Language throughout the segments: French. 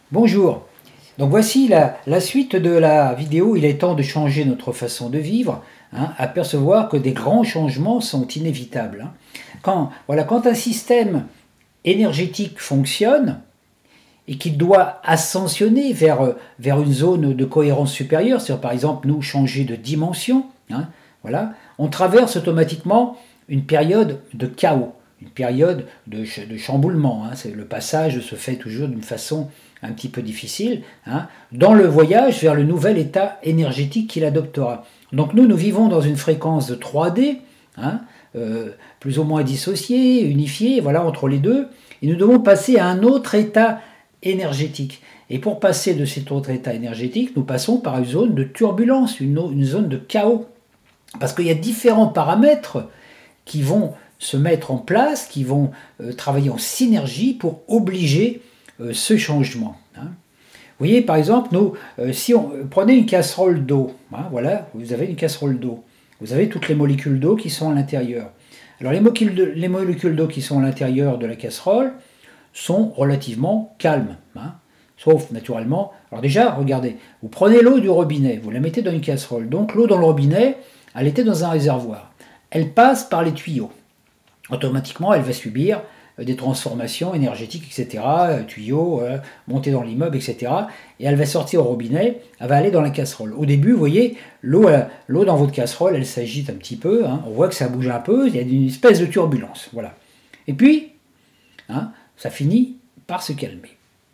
Bonjour, donc voici la suite de la vidéo. Il est temps de changer notre façon de vivre, apercevoir que des grands changements sont inévitables. Quand un système énergétique fonctionne et qu'il doit ascensionner vers une zone de cohérence supérieure, c'est-à-dire par exemple nous changer de dimension, on traverse automatiquement une période de chaos, une période de chamboulement. Le passage se fait toujours d'une façon un petit peu difficile, dans le voyage vers le nouvel état énergétique qu'il adoptera. Donc nous vivons dans une fréquence de 3D, plus ou moins dissociée, unifiée, entre les deux, et nous devons passer à un autre état énergétique. Et pour passer de cet autre état énergétique, nous passons par une zone de turbulence, une zone de chaos. Parce qu'il y a différents paramètres qui vont se mettre en place, qui vont travailler en synergie pour obliger ce changement. Vous voyez, par exemple, si on prenez une casserole d'eau, vous avez une casserole d'eau, vous avez toutes les molécules d'eau qui sont à l'intérieur. Alors les molécules d'eau qui sont à l'intérieur de la casserole sont relativement calmes, sauf naturellement. Alors déjà, regardez, vous prenez l'eau du robinet, vous la mettez dans une casserole, donc l'eau dans le robinet, elle était dans un réservoir. Elle passe par les tuyaux. Automatiquement, elle va subir des transformations énergétiques, etc., tuyaux, monter dans l'immeuble, etc., et elle va sortir au robinet, elle va aller dans la casserole. Au début, vous voyez, l'eau dans votre casserole, elle s'agite un petit peu, on voit que ça bouge un peu, il y a une espèce de turbulence, voilà. Et puis, ça finit par se calmer.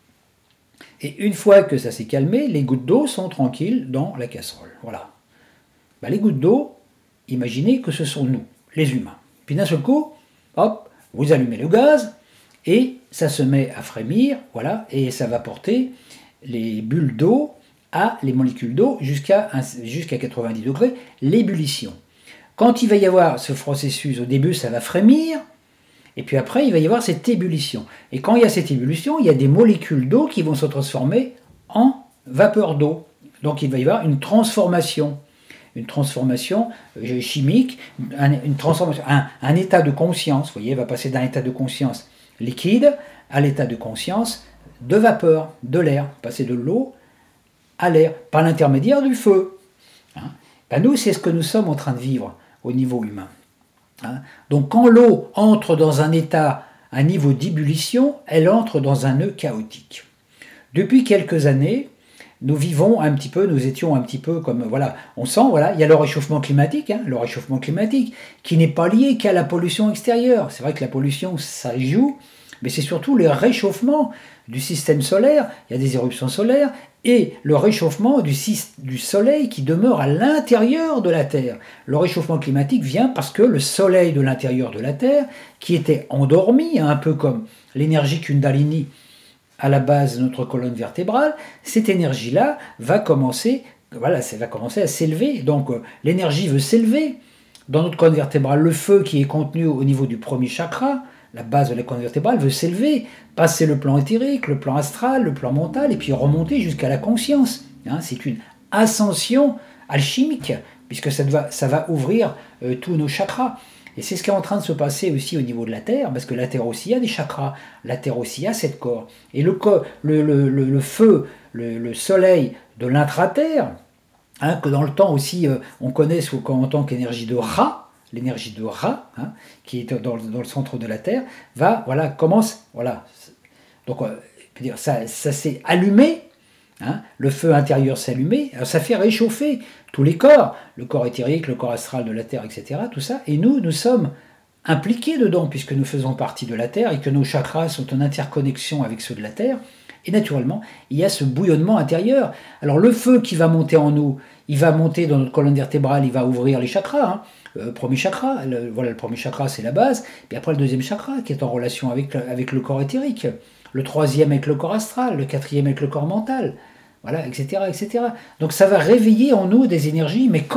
Et une fois que ça s'est calmé, les gouttes d'eau sont tranquilles dans la casserole, voilà. Les gouttes d'eau, imaginez que ce sont nous, les humains. Puis d'un seul coup, hop, vous allumez le gaz et ça se met à frémir, et ça va porter les bulles d'eau les molécules d'eau jusqu'à 90 degrés, l'ébullition. Quand il va y avoir ce processus, au début ça va frémir, et puis après il va y avoir cette ébullition. Et quand il y a cette ébullition, il y a des molécules d'eau qui vont se transformer en vapeur d'eau. Donc il va y avoir une transformation chimique, un état de conscience, vous voyez, va passer d'un état de conscience liquide à l'état de conscience de vapeur, de l'air, passer de l'eau à l'air, par l'intermédiaire du feu. Nous, c'est ce que nous sommes en train de vivre au niveau humain. Donc quand l'eau entre dans un niveau d'ébullition, elle entre dans un nœud chaotique. Depuis quelques années, nous étions un petit peu comme, on sent, il y a le réchauffement climatique qui n'est pas lié qu'à la pollution extérieure. C'est vrai que la pollution, ça joue, mais c'est surtout le réchauffement du système solaire, il y a des éruptions solaires, et le réchauffement du soleil qui demeure à l'intérieur de la Terre. Le réchauffement climatique vient parce que le soleil de l'intérieur de la Terre, qui était endormi, un peu comme l'énergie Kundalini, à la base de notre colonne vertébrale, cette énergie-là va commencer à s'élever. Donc l'énergie veut s'élever. Dans notre colonne vertébrale, le feu qui est contenu au niveau du premier chakra, la base de la colonne vertébrale, veut s'élever, passer le plan éthérique, le plan astral, le plan mental, et puis remonter jusqu'à la conscience. C'est une ascension alchimique, puisque ça va ouvrir tous nos chakras. Et c'est ce qui est en train de se passer aussi au niveau de la Terre, parce que la Terre aussi a des chakras, la Terre aussi a 7 corps. Et le feu, le soleil de l'intra-terre, que dans le temps aussi on connaît en tant qu'énergie de Ra, l'énergie de Ra, qui est dans le centre de la Terre, commence. Donc ça s'est allumé. Le feu intérieur s'est allumé, ça fait réchauffer tous les corps, le corps éthérique, le corps astral de la Terre, etc. Tout ça, et nous sommes impliqués dedans, puisque nous faisons partie de la Terre et que nos chakras sont en interconnexion avec ceux de la Terre. Et naturellement, il y a ce bouillonnement intérieur. Alors le feu qui va monter en nous, il va monter dans notre colonne vertébrale, il va ouvrir les chakras. Premier chakra, le premier chakra c'est la base, puis après le deuxième chakra qui est en relation avec le corps éthérique, le troisième avec le corps astral, le quatrième avec le corps mental, etc., etc. Donc ça va réveiller en nous des énergies, mais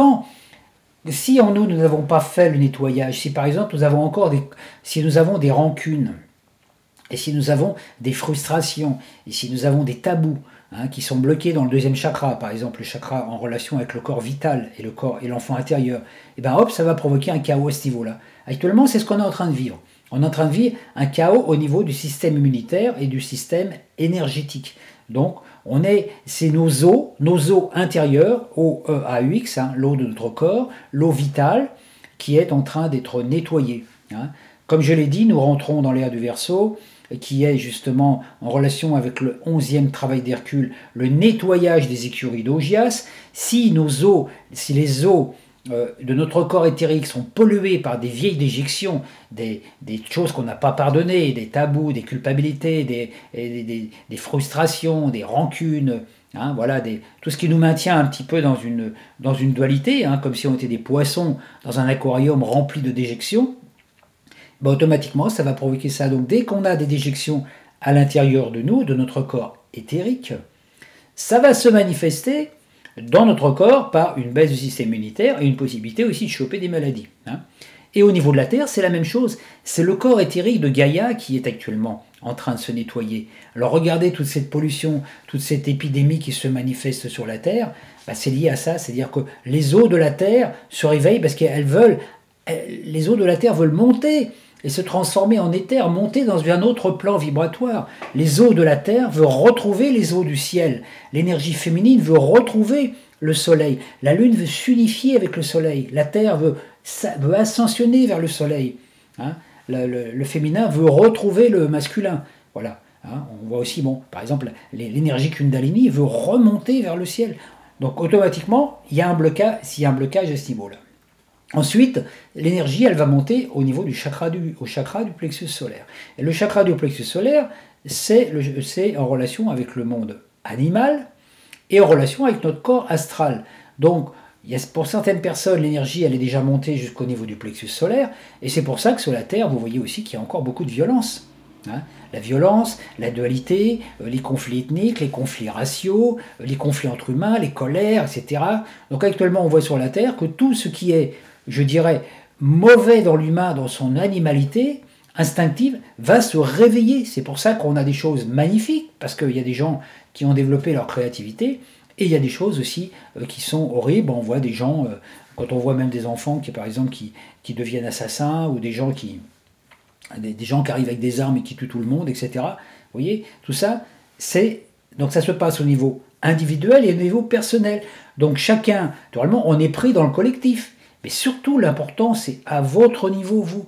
si en nous n'avons pas fait le nettoyage, si par exemple si nous avons des rancunes, et si nous avons des frustrations, et si nous avons des tabous, qui sont bloqués dans le deuxième chakra, par exemple le chakra en relation avec le corps vital et l'enfant intérieur, et ça va provoquer un chaos à ce niveau-là. Actuellement, c'est ce qu'on est en train de vivre. On est en train de vivre un chaos au niveau du système immunitaire et du système énergétique. Donc, c'est nos os intérieurs, OEAUX, hein, l'eau de notre corps, l'eau vitale, qui est en train d'être nettoyée. Hein. Comme je l'ai dit, nous rentrons dans l'ère du Verseau, qui est justement en relation avec le 11e travail d'Hercule, le nettoyage des écuries d'Augias. Si les os de notre corps éthérique sont pollués par des vieilles déjections, des choses qu'on n'a pas pardonnées, des tabous, des culpabilités, des frustrations, des rancunes, hein, voilà, tout ce qui nous maintient un petit peu dans une dualité, hein, comme si on était des poissons dans un aquarium rempli de déjections, ben, automatiquement ça va provoquer ça. Donc dès qu'on a des déjections à l'intérieur de nous, de notre corps éthérique, ça va se manifester dans notre corps par une baisse du système immunitaire et une possibilité aussi de choper des maladies. Hein. Et au niveau de la Terre, c'est la même chose. C'est le corps éthérique de Gaïa qui est actuellement en train de se nettoyer. Alors regardez toute cette pollution, toute cette épidémie qui se manifeste sur la Terre, bah c'est lié à ça, c'est-à-dire que les eaux de la Terre se réveillent parce les eaux de la Terre veulent monter et se transformer en éther, monter dans un autre plan vibratoire. Les eaux de la terre veulent retrouver les eaux du ciel. L'énergie féminine veut retrouver le soleil. La lune veut s'unifier avec le soleil. La terre veut ascensionner vers le soleil. Hein, le féminin veut retrouver le masculin. Voilà. Hein, on voit aussi, par exemple, l'énergie Kundalini veut remonter vers le ciel. Donc automatiquement, il y a un blocage à ce niveau-là. Ensuite, l'énergie, elle va monter au niveau du chakra du plexus solaire. Et le chakra du plexus solaire, c'est en relation avec le monde animal et en relation avec notre corps astral. Donc, pour certaines personnes, l'énergie, elle est déjà montée jusqu'au niveau du plexus solaire, et c'est pour ça que sur la Terre, vous voyez aussi qu'il y a encore beaucoup de violence. Hein, la violence, la dualité, les conflits ethniques, les conflits raciaux, les conflits entre humains, les colères, etc. Donc actuellement, on voit sur la Terre que tout ce qui est, je dirais, mauvais dans l'humain, dans son animalité instinctive, va se réveiller. C'est pour ça qu'on a des choses magnifiques, parce qu'il y a des gens qui ont développé leur créativité, et il y a des choses aussi qui sont horribles. On voit des gens, quand on voit même des enfants qui, par exemple, qui deviennent assassins, ou des gens qui arrivent avec des armes et qui tuent tout le monde, etc. Vous voyez, tout ça, donc ça se passe au niveau individuel et au niveau personnel. Donc chacun, naturellement, on est pris dans le collectif. Mais surtout, l'important, c'est à votre niveau, vous.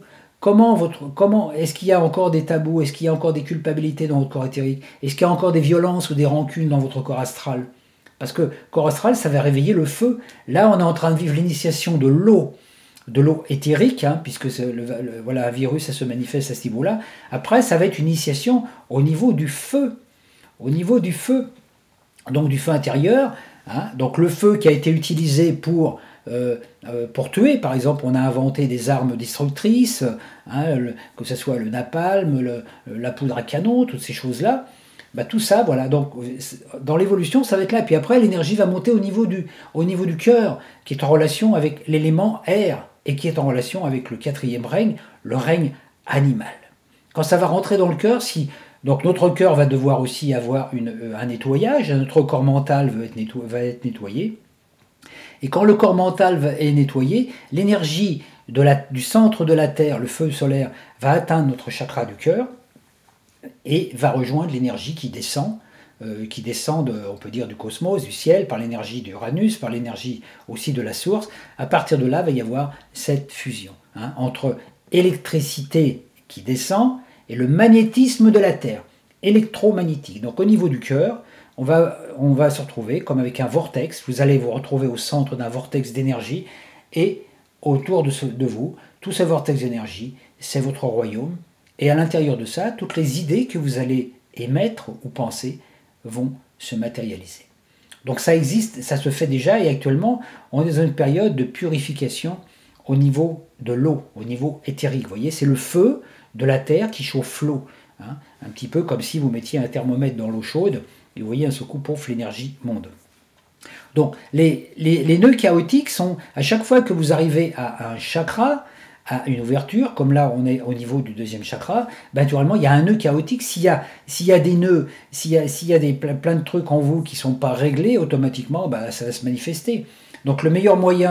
Comment est-ce qu'il y a encore des tabous? Est-ce qu'il y a encore des culpabilités dans votre corps éthérique? Est-ce qu'il y a encore des violences ou des rancunes dans votre corps astral? Parce que corps astral, ça va réveiller le feu. Là, on est en train de vivre l'initiation de l'eau éthérique, hein, puisque voilà, un virus, ça se manifeste à ce niveau-là. Après, ça va être une initiation au niveau du feu. Au niveau du feu. Donc du feu intérieur. Hein, donc le feu qui a été utilisé pour tuer, par exemple, on a inventé des armes destructrices, hein, que ce soit le napalm, la poudre à canon, toutes ces choses-là, bah, tout ça, voilà, donc dans l'évolution, ça va être là. Puis après, l'énergie va monter au niveau du cœur, qui est en relation avec l'élément air, et qui est en relation avec le 4e règne, le règne animal. Quand ça va rentrer dans le cœur, donc notre cœur va devoir aussi avoir un nettoyage, notre corps mental va être nettoyé. Et quand le corps mental est nettoyé, l'énergie du centre de la Terre, le feu solaire, va atteindre notre chakra du cœur et va rejoindre l'énergie qui descend, on peut dire, du cosmos, du ciel, par l'énergie d'Uranus, par l'énergie aussi de la source. À partir de là, il va y avoir cette fusion entre électricité qui descend et le magnétisme de la Terre, électromagnétique. Donc au niveau du cœur, on va se retrouver comme avec un vortex. Vous allez vous retrouver au centre d'un vortex d'énergie et autour de vous, tout ce vortex d'énergie, c'est votre royaume. Et à l'intérieur de ça, toutes les idées que vous allez émettre ou penser vont se matérialiser. Donc ça existe, ça se fait déjà, et actuellement, on est dans une période de purification au niveau de l'eau, au niveau éthérique. Vous voyez, c'est le feu de la Terre qui chauffe l'eau. Hein, un petit peu comme si vous mettiez un thermomètre dans l'eau chaude, et vous voyez, un seul coup, pouf, l'énergie monte. Donc, les nœuds chaotiques sont, à chaque fois que vous arrivez à un chakra, à une ouverture, comme là on est au niveau du 2e chakra, ben, naturellement il y a un nœud chaotique. S'il y a des nœuds, s'il y a plein de trucs en vous qui ne sont pas réglés, automatiquement ben, ça va se manifester. Donc le meilleur moyen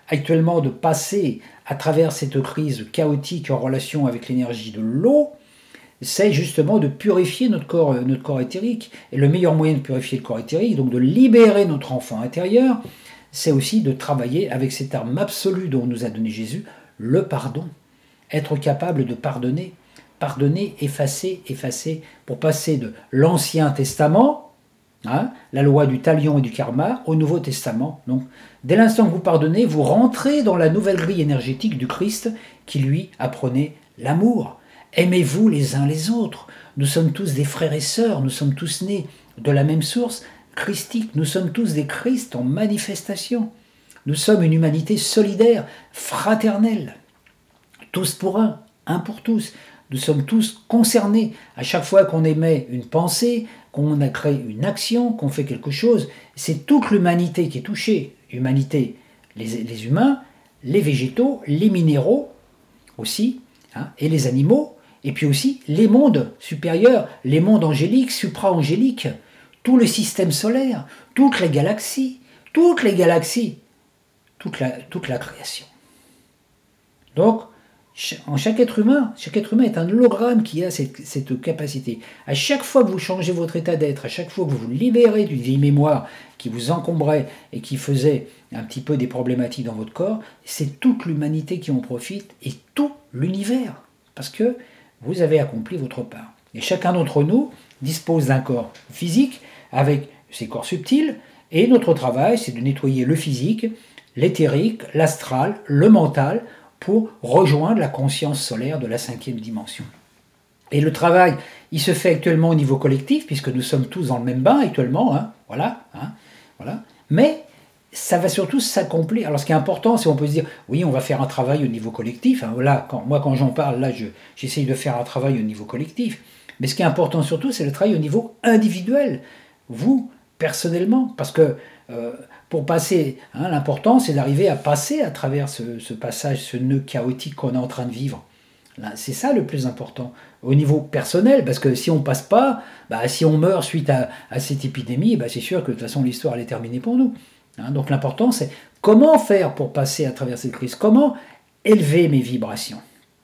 actuellement de passer à travers cette crise chaotique en relation avec l'énergie de l'eau, c'est justement de purifier notre corps éthérique. Et le meilleur moyen de purifier le corps éthérique, donc de libérer notre enfant intérieur, c'est aussi de travailler avec cette arme absolue dont nous a donné Jésus, le pardon. Être capable de pardonner, effacer, pour passer de l'Ancien Testament, la loi du talion et du karma, au Nouveau Testament. Donc, dès l'instant que vous pardonnez, vous rentrez dans la nouvelle grille énergétique du Christ qui, lui, apprenait l'amour. Aimez-vous les uns les autres. Nous sommes tous des frères et sœurs, nous sommes tous nés de la même source christique, nous sommes tous des Christ en manifestation. Nous sommes une humanité solidaire, fraternelle. Tous pour un pour tous. Nous sommes tous concernés. À chaque fois qu'on émet une pensée, qu'on a créé une action, qu'on fait quelque chose, c'est toute l'humanité qui est touchée. Humanité, les humains, les végétaux, les minéraux aussi, et les animaux, et puis aussi les mondes supérieurs, les mondes angéliques, supra-angéliques, tout le système solaire, toutes les galaxies, toute la création. Donc, chaque être humain est un hologramme qui a cette capacité. À chaque fois que vous changez votre état d'être, à chaque fois que vous vous libérez d'une vieille mémoire qui vous encombrait et qui faisait un petit peu des problématiques dans votre corps, c'est toute l'humanité qui en profite et tout l'univers. Parce que vous avez accompli votre part. Et chacun d'entre nous dispose d'un corps physique avec ses corps subtils, et notre travail, c'est de nettoyer le physique, l'éthérique, l'astral, le mental, pour rejoindre la conscience solaire de la 5e dimension. Et le travail, il se fait actuellement au niveau collectif, puisque nous sommes tous dans le même bain actuellement, voilà. Mais ça va surtout s'accomplir. Alors ce qui est important, c'est qu'on peut se dire, oui, on va faire un travail au niveau collectif. Quand j'en parle, là, j'essaye de faire un travail au niveau collectif. Mais ce qui est important surtout, c'est le travail au niveau individuel. Vous, personnellement, parce que pour passer, l'important, c'est d'arriver à passer à travers ce passage, ce nœud chaotique qu'on est en train de vivre. C'est ça le plus important, au niveau personnel, parce que si on ne passe pas, si on meurt suite à cette épidémie, c'est sûr que de toute façon l'histoire elle est terminée pour nous. Donc l'important c'est comment faire pour passer à travers cette crise, comment élever mes vibrations.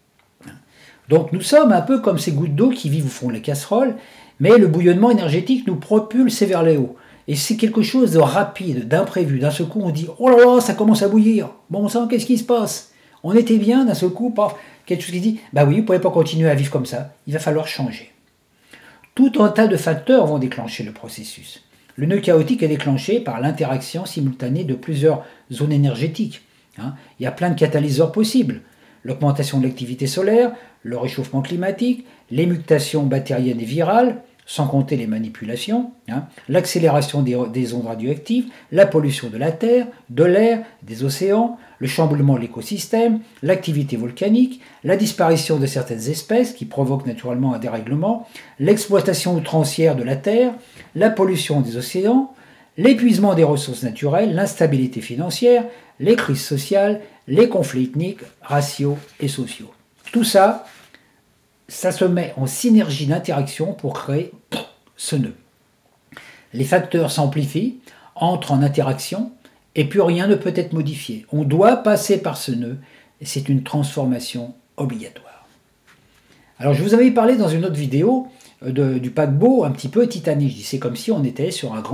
Donc nous sommes un peu comme ces gouttes d'eau qui vivent au fond de la casserole, mais le bouillonnement énergétique nous propulse vers les hauts. Et c'est quelque chose de rapide, d'imprévu. D'un seul coup on dit « Oh là là, ça commence à bouillir, bon sang, qu'est-ce qui se passe ?» On était bien, d'un seul coup, paf, quelque chose qui dit « Bah oui, vous ne pouvez pas continuer à vivre comme ça, il va falloir changer. » Tout un tas de facteurs vont déclencher le processus. Le nœud chaotique est déclenché par l'interaction simultanée de plusieurs zones énergétiques. Il y a plein de catalyseurs possibles. L'augmentation de l'activité solaire, le réchauffement climatique, les mutations bactériennes et virales, sans compter les manipulations, l'accélération des ondes radioactives, la pollution de la terre, de l'air, des océans, le chamboulement de l'écosystème, l'activité volcanique, la disparition de certaines espèces qui provoquent naturellement un dérèglement, l'exploitation outrancière de la terre, la pollution des océans, l'épuisement des ressources naturelles, l'instabilité financière, les crises sociales, les conflits ethniques, raciaux et sociaux. Tout ça, ça se met en synergie d'interaction pour créer ce nœud. Les facteurs s'amplifient, entrent en interaction, et plus rien ne peut être modifié. On doit passer par ce nœud, et c'est une transformation obligatoire. Alors je vous avais parlé dans une autre vidéo du paquebot un petit peu Titanic. Je dis c'est comme si on était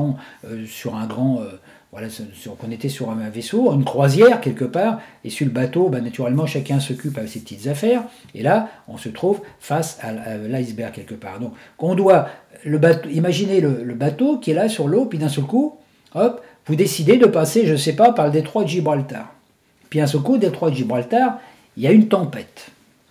qu'on était sur un vaisseau, une croisière quelque part, et sur le bateau, naturellement chacun s'occupe avec ses petites affaires, et là on se trouve face à l'iceberg quelque part. Donc on doit imaginez le bateau qui est là sur l'eau, puis d'un seul coup, hop, vous décidez de passer, je ne sais pas, par le détroit de Gibraltar. Puis d'un seul coup, le détroit de Gibraltar, il y a une tempête.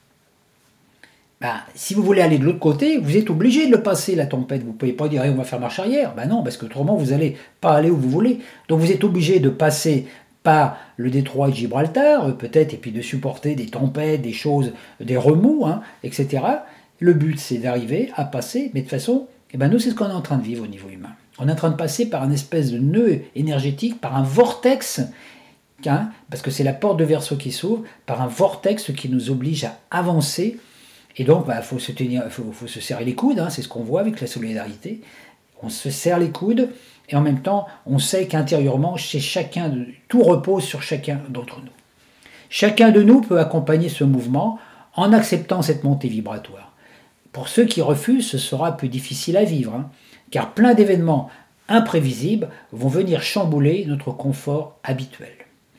Si vous voulez aller de l'autre côté, vous êtes obligé de le passer, la tempête. Vous ne pouvez pas dire on va faire marche arrière. Non, parce qu'autrement, vous n'allez pas aller où vous voulez. Donc vous êtes obligé de passer par le détroit de Gibraltar, peut-être, et puis de supporter des tempêtes, des choses, des remous, etc. Le but, c'est d'arriver à passer, mais de toute façon, nous, c'est ce qu'on est en train de vivre au niveau humain. On est en train de passer par une espèce de nœud énergétique, par un vortex, parce que c'est la porte de Verseau qui s'ouvre, par un vortex qui nous oblige à avancer. Et donc, faut se serrer les coudes, c'est ce qu'on voit avec la solidarité. On se serre les coudes et en même temps, on sait qu'intérieurement, tout repose sur chacun d'entre nous. Chacun de nous peut accompagner ce mouvement en acceptant cette montée vibratoire. Pour ceux qui refusent, ce sera plus difficile à vivre, car plein d'événements imprévisibles vont venir chambouler notre confort habituel.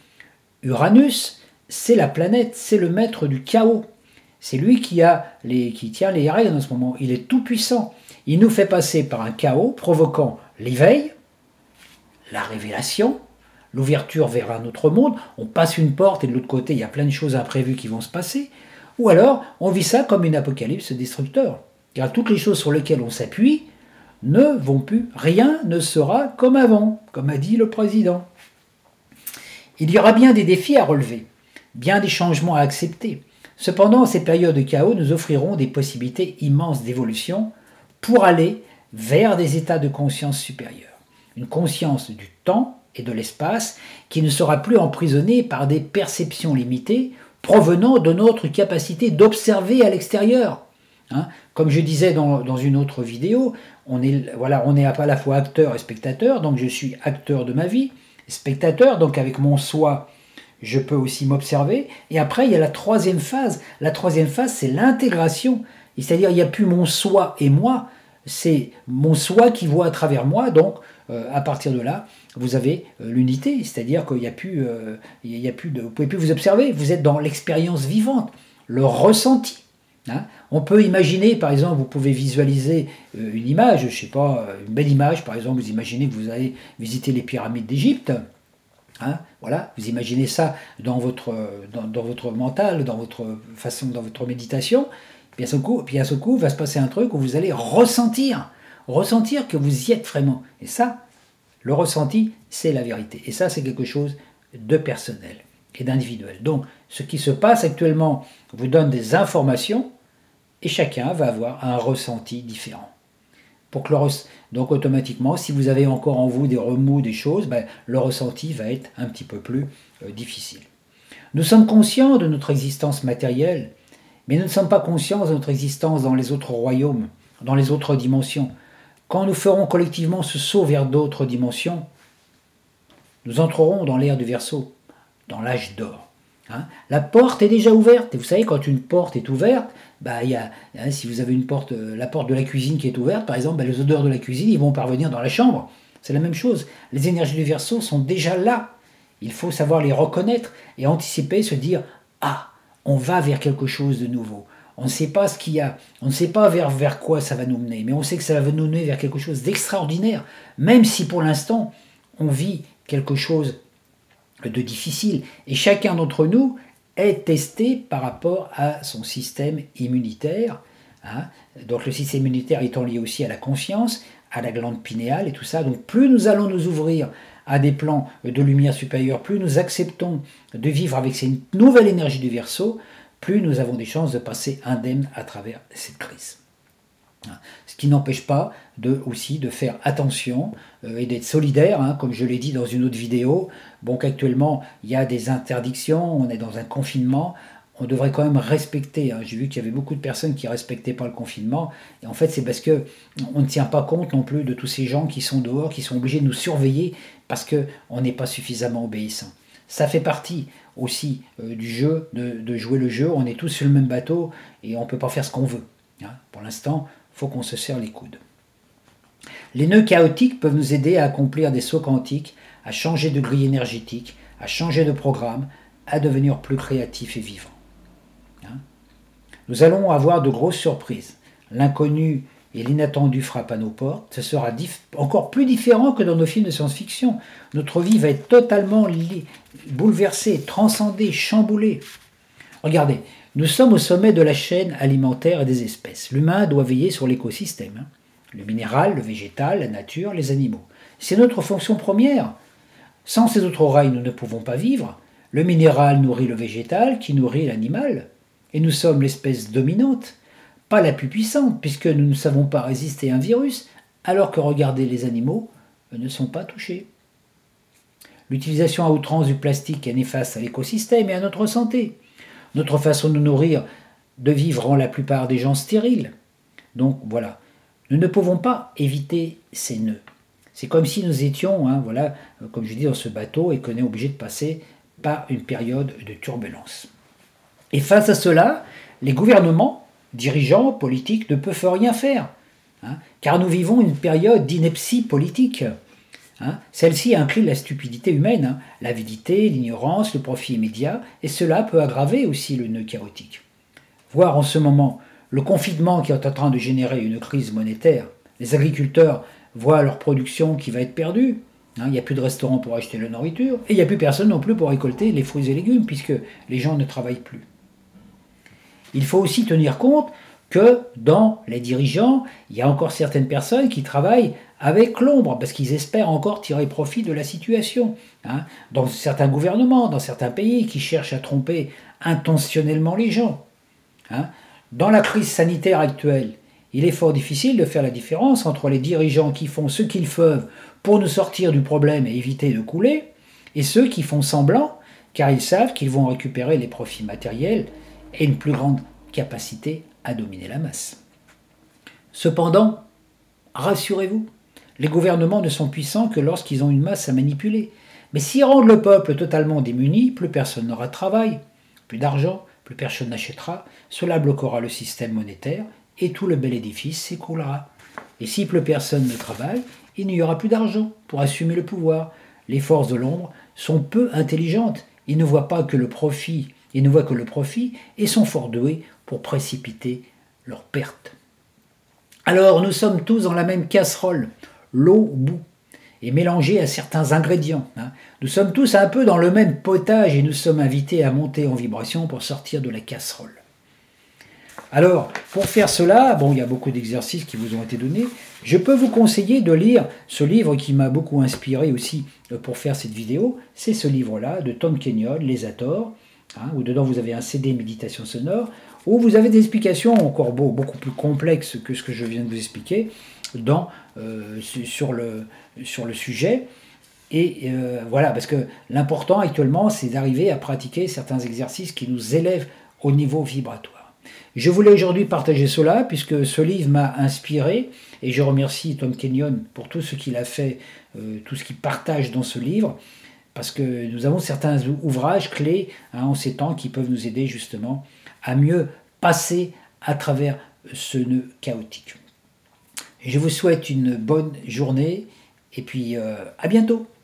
Uranus, c'est la planète, c'est le maître du chaos. C'est lui qui tient les règles en ce moment. Il est tout puissant. Il nous fait passer par un chaos provoquant l'éveil, la révélation, l'ouverture vers un autre monde. On passe une porte et de l'autre côté, il y a plein de choses imprévues qui vont se passer. Ou alors, on vit ça comme une apocalypse destructeur. Car toutes les choses sur lesquelles on s'appuie ne vont plus. Rien ne sera comme avant, comme a dit le président. Il y aura bien des défis à relever, bien des changements à accepter. Cependant, ces périodes de chaos nous offriront des possibilités immenses d'évolution pour aller vers des états de conscience supérieurs. Une conscience du temps et de l'espace qui ne sera plus emprisonnée par des perceptions limitées provenant de notre capacité d'observer à l'extérieur. Comme je disais dans une autre vidéo, on est à la fois acteur et spectateur, donc je suis acteur de ma vie, spectateur, donc avec mon soi, je peux aussi m'observer. Et après, il y a la troisième phase. La troisième phase, c'est l'intégration. C'est-à-dire, il n'y a plus mon soi et moi, c'est mon soi qui voit à travers moi. Donc, à partir de là, vous avez l'unité. C'est-à-dire qu'il n'y a plus, vous ne pouvez plus vous observer. Vous êtes dans l'expérience vivante, le ressenti. On peut imaginer, par exemple, vous pouvez visualiser une image, je ne sais pas, une belle image, par exemple, vous imaginez que vous allez visiter les pyramides d'Égypte. Voilà, vous imaginez ça dans votre mental, dans votre méditation, puis à ce coup, va se passer un truc où vous allez ressentir que vous y êtes vraiment. Et ça, le ressenti, c'est la vérité. Et ça, c'est quelque chose de personnel et d'individuel. Donc, ce qui se passe actuellement vous donne des informations et chacun va avoir un ressenti différent. Donc automatiquement, si vous avez encore en vous des remous, des choses, le ressenti va être un petit peu plus difficile. Nous sommes conscients de notre existence matérielle, mais nous ne sommes pas conscients de notre existence dans les autres royaumes, dans les autres dimensions. Quand nous ferons collectivement ce saut vers d'autres dimensions, nous entrerons dans l'ère du Verseau, dans l'âge d'or. La porte est déjà ouverte. Et vous savez, quand une porte est ouverte, si vous avez la porte de la cuisine qui est ouverte, par exemple, les odeurs de la cuisine, ils vont parvenir dans la chambre. C'est la même chose. Les énergies du Verseau sont déjà là. Il faut savoir les reconnaître et anticiper, se dire « Ah, on va vers quelque chose de nouveau. On ne sait pas ce qu'il y a. On ne sait pas vers quoi ça va nous mener. Mais on sait que ça va nous mener vers quelque chose d'extraordinaire. Même si pour l'instant, on vit quelque chose de difficile. Et chacun d'entre nous est testé par rapport à son système immunitaire. Donc le système immunitaire étant lié aussi à la conscience, à la glande pinéale et tout ça. Donc plus nous allons nous ouvrir à des plans de lumière supérieure, plus nous acceptons de vivre avec ces nouvelles énergies du Verseau, plus nous avons des chances de passer indemnes à travers cette crise. Ce qui n'empêche pas aussi de faire attention et d'être solidaire, comme je l'ai dit dans une autre vidéo. Bon, qu'actuellement, il y a des interdictions, on est dans un confinement, on devrait quand même respecter. J'ai vu qu'il y avait beaucoup de personnes qui ne respectaient pas le confinement. Et en fait, c'est parce qu'on ne tient pas compte non plus de tous ces gens qui sont dehors, qui sont obligés de nous surveiller parce qu'on n'est pas suffisamment obéissant. Ça fait partie aussi du jeu, de jouer le jeu. On est tous sur le même bateau et on ne peut pas faire ce qu'on veut. Pour l'instant, il faut qu'on se serre les coudes. Les nœuds chaotiques peuvent nous aider à accomplir des sauts quantiques, à changer de grille énergétique, à changer de programme, à devenir plus créatifs et vivants. Nous allons avoir de grosses surprises. L'inconnu et l'inattendu frappent à nos portes. Ce sera encore plus différent que dans nos films de science-fiction. Notre vie va être totalement bouleversée, transcendée, chamboulée. Regardez, nous sommes au sommet de la chaîne alimentaire et des espèces. L'humain doit veiller sur l'écosystème. Le minéral, le végétal, la nature, les animaux. C'est notre fonction première. Sans ces autres oreilles, nous ne pouvons pas vivre. Le minéral nourrit le végétal, qui nourrit l'animal. Et nous sommes l'espèce dominante, pas la plus puissante, puisque nous ne savons pas résister à un virus, alors que, regardez, les animaux ne sont pas touchés. L'utilisation à outrance du plastique est néfaste à l'écosystème et à notre santé. Notre façon de nous nourrir, de vivre rend la plupart des gens stériles. Donc voilà, Nous ne pouvons pas éviter ces nœuds. C'est comme si nous étions, hein, voilà, comme je dis, dans ce bateau et qu'on est obligé de passer par une période de turbulence. Et face à cela, les gouvernements, dirigeants, politiques ne peuvent rien faire, hein, car nous vivons une période d'ineptie politique. Hein. Celle-ci inclut la stupidité humaine, hein, l'avidité, l'ignorance, le profit immédiat, et cela peut aggraver aussi le nœud chaotique. Voir en ce moment le confinement qui est en train de générer une crise monétaire, les agriculteurs voient leur production qui va être perdue, hein, il n'y a plus de restaurants pour acheter la nourriture, et il n'y a plus personne non plus pour récolter les fruits et légumes, puisque les gens ne travaillent plus. Il faut aussi tenir compte que dans les dirigeants, il y a encore certaines personnes qui travaillent avec l'ombre, parce qu'ils espèrent encore tirer profit de la situation. Hein. Dans certains gouvernements, dans certains pays, qui cherchent à tromper intentionnellement les gens. Hein. Dans la crise sanitaire actuelle, il est fort difficile de faire la différence entre les dirigeants qui font ce qu'ils peuvent pour nous sortir du problème et éviter de couler, et ceux qui font semblant, car ils savent qu'ils vont récupérer les profits matériels et une plus grande capacité à dominer la masse. Cependant, rassurez-vous, les gouvernements ne sont puissants que lorsqu'ils ont une masse à manipuler. Mais s'ils rendent le peuple totalement démuni, plus personne n'aura de travail, plus d'argent, plus personne n'achètera, cela bloquera le système monétaire et tout le bel édifice s'écroulera. Et si plus personne ne travaille, il n'y aura plus d'argent pour assumer le pouvoir. Les forces de l'ombre sont peu intelligentes, ils ne voient que le profit et sont fort doués pour précipiter leur perte. Alors nous sommes tous dans la même casserole, l'eau au bout, et mélangée à certains ingrédients. Hein. Nous sommes tous un peu dans le même potage et nous sommes invités à monter en vibration pour sortir de la casserole. Alors, pour faire cela, bon, il y a beaucoup d'exercices qui vous ont été donnés. Je peux vous conseiller de lire ce livre qui m'a beaucoup inspiré aussi pour faire cette vidéo. C'est ce livre-là de Tom Kenyon, Les Hathors, hein, où dedans vous avez un CD méditation sonore, où vous avez des explications encore beaucoup plus complexes que ce que je viens de vous expliquer sur le sujet. Et voilà, parce que l'important actuellement, c'est d'arriver à pratiquer certains exercices qui nous élèvent au niveau vibratoire. Je voulais aujourd'hui partager cela, puisque ce livre m'a inspiré, et je remercie Tom Kenyon pour tout ce qu'il a fait, tout ce qu'il partage dans ce livre, parce que nous avons certains ouvrages clés en ces temps qui peuvent nous aider justement à mieux passer à travers ce nœud chaotique. Je vous souhaite une bonne journée, et puis à bientôt.